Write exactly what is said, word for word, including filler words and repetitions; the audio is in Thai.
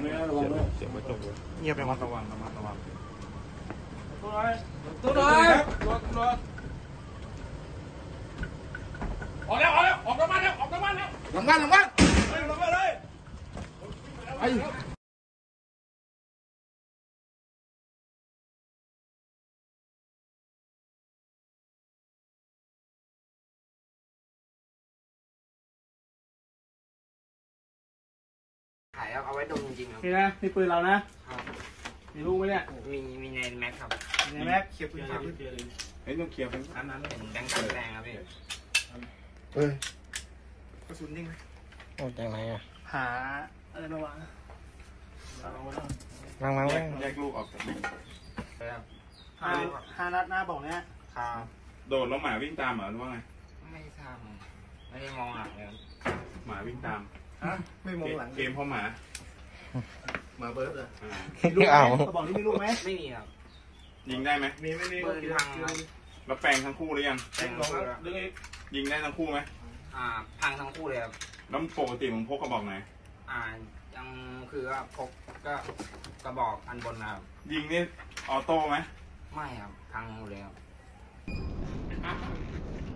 ระวังด้วยเสียงกระจกเงียบไปมั้งระวังระวังระวังตัวน้อยตัวน้อยตัวตัวออกแล้วออกแล้วออกจากบ้านแล้วออกจากบ้านแล้วหลังบ้านหลังบ้านเฮ้ยหลังบ้านเลยไอ้ขายเอาไว้ดมจริงๆครับนี่นะนี่ปืนเรานะมีลูกไหมเนี่ยมีมีในแม็กครับในแม็กเคลียร์ปืนครับเฮ้ยต้องเคลียร์ปืนอันนั้นเป็นแดงกันแดงครับพี่เฮ้ยกระสุนยิงไหมโอ้ยังไงอ่ะหาอะไรมาวางวางวางไว้แยกลูกออกจากนี่ห้าห้านัดหน้าบอกเนี้ยครับโดดแล้วหมาวิ่งตามเหรอหรือว่าไงไม่ทราบไม่ได้มองหลังเลยหมาวิ่งตามฮะไม่มองหลังเกมเพราะหมาหมาเบิร์ดเลยลูกไหมกระบอกนี้มีลูกไหมไม่มีครับยิงได้ไหมมีไม่มีปืนพังแล้วแปลงทั้งคู่หรือยังแปลงทั้งคู่ยิงได้ทั้งคู่ไหมอ่าพังทั้งคู่เลยครับแล้วปกติมึงพกกระบอกไหนอ่ายังคือว่าพกก็กระบอกอันบนนะครับยิงนี่ออโต้ไหมไม่ครับพังหมดเลยครับ